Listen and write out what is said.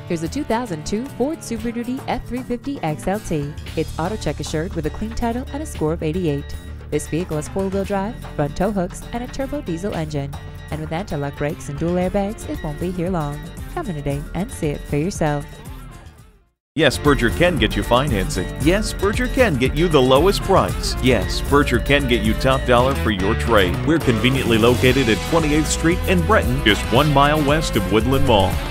Here's a 2002 Ford Super Duty F-350 XLT. It's auto check assured with a clean title and a score of 88. This vehicle has four-wheel drive, front tow hooks, and a turbo diesel engine. And with anti-lock brakes and dual airbags, it won't be here long. Come in today and see it for yourself. Yes, Berger can get you financing. Yes, Berger can get you the lowest price. Yes, Berger can get you top dollar for your trade. We're conveniently located at 28th Street in Breton, just 1 mile west of Woodland Mall.